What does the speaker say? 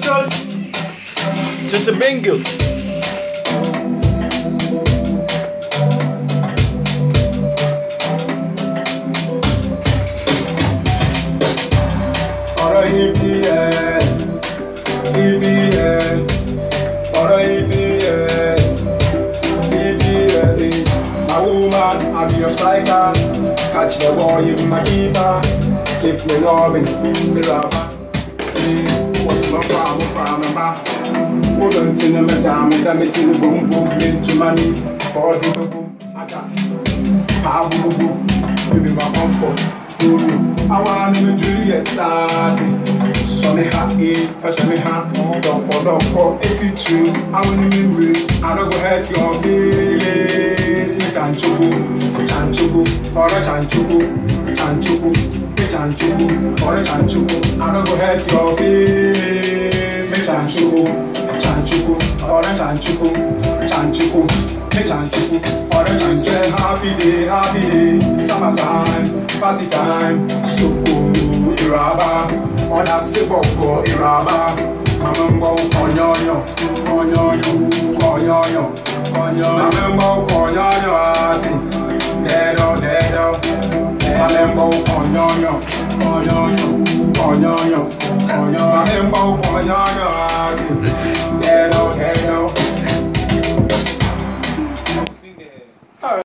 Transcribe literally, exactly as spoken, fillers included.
Just, just a bingo. E P L, E P L, or E P L, E P L. My woman, I'll be your striker. Catch the ball, you be my keeper. Keep me loving, me rubber. What's my problem, problem? Wouldn't in the madam, and I'm in the boom, boom, into money for the boom. I got power, boom, you be my comfort. I want to Juliet Tati. So me happy, fashion me happy. Don't put up for is it true? I want to be I don't go hurt your feelings. Me chanchuku, chanchuku, or a chanchuku, chanchuku, chanchuku, or a chanchuku. I don't go hurt your feelings. Me chanchuku, chanchuku, or a chanchuku, chanchuku. Chanchuku, or a chance, happy day, happy day, summertime, party time, suku, iraba, on a siboko, iraba, mamambo, konyoyo, konyoyo, konyoyo, konyoyo, mamambo, konyoyo, ati, dedo, dedo, mamambo, konyoyo, konyoyo, konyoyo, konyoyo, mamambo, konyoyo, ati.